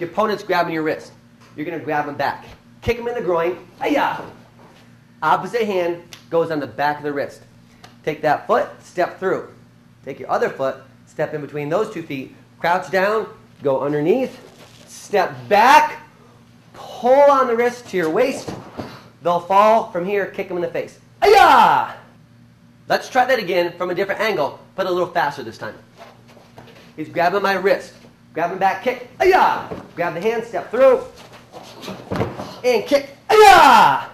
Your opponent's grabbing your wrist. You're going to grab him back. Kick him in the groin. Hi-ya! Opposite hand goes on the back of the wrist. Take that foot, step through. Take your other foot, step in between those 2 feet. Crouch down, go underneath, step back, pull on the wrist to your waist. They'll fall from here, kick them in the face. Hi-ya! Let's try that again from a different angle, but a little faster this time. He's grabbing my wrist. Grab him back, kick. Hi-ya! Grab the hand, step through, and kick. Hi-ya!